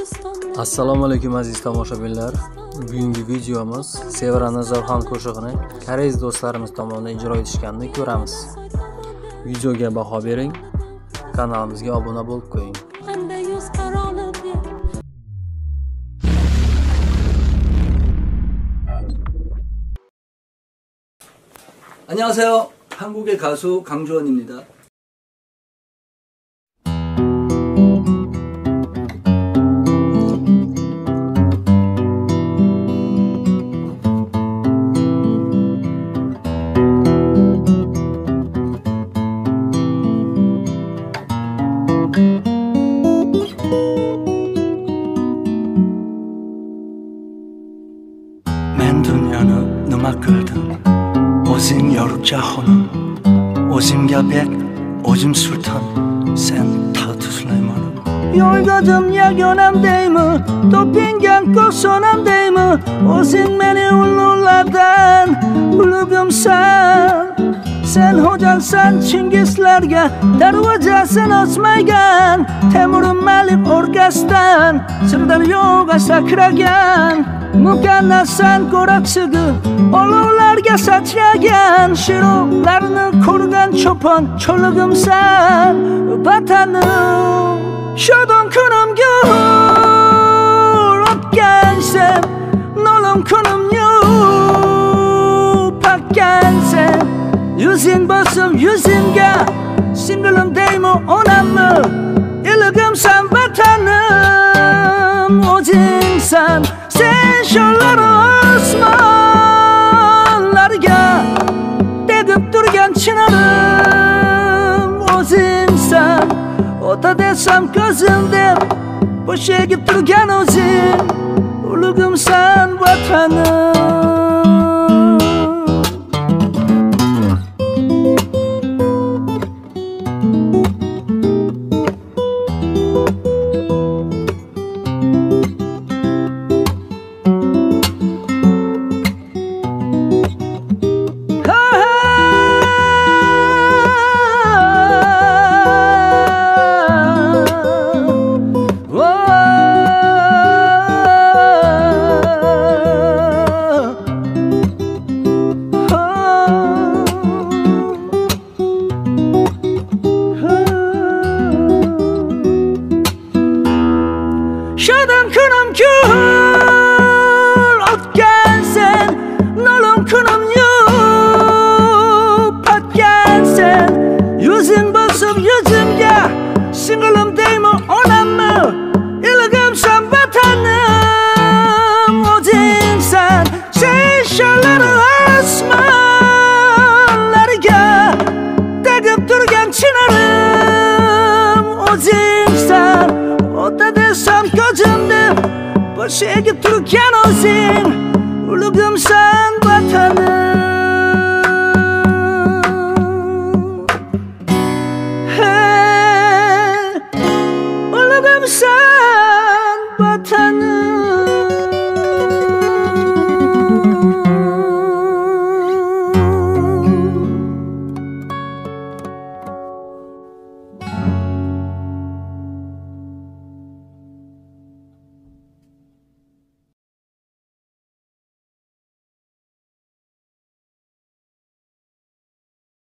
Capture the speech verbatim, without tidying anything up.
Assalomu alaykum aziz tomoshabinlar. Bugungi videomiz Sevara Nazarxon qo'shig'ini koreys do'stlarimiz tomonidan ijro etishganini ko'ramiz. Videoga baho bering, kanalimizga obuna bo'lib qo'ying. 안녕하세요. 한국의 가수 강주원입니다. 맨 두냐는 음악을 든 오심 여룩자호는 오심가 백 오심 술탄 센터 투슬레이먼은 열가점 야견함 데이무 또 빙강 꽃소남 데이무 오심맨이 울룰라단 울루금산 sen ho'jansan Chingizlarga darvoza sen ochmaygan Temurun Malik o'rkasidan Sirdaryoga sakragan Mukannasan qo'raqchig'i olovlarga sachragan Shiroqlarni ko'rgan cho'pon cho'lig'imsan vatanim Shodon kunimga o'tgansan Nolim kunim yo'q pakkansan Yüzün basım yüzümge Singlim deymi onammi İligimsan vatanım O'zingsan Sen sho'rlar osmonlarga Tegib turgan chinorim O'zingsan Ota desam ko'zim deb Bo'sh egib turgan o'zing Ulug'imsan vatanim Shodon kunim kul o'tgansan Nolim kunim yo'q patgansan Yuzing bosib yuzimga Singlim deymi onammi Iligimsan vatanim O'zingsan Sen sho'rlar osmonlarga Tegib turgan chinorim O'zingsan Ota desam ko'zimda Bo'sh egib turgan o'zing Ulug'imsan vatanim Hey Ulug'imsan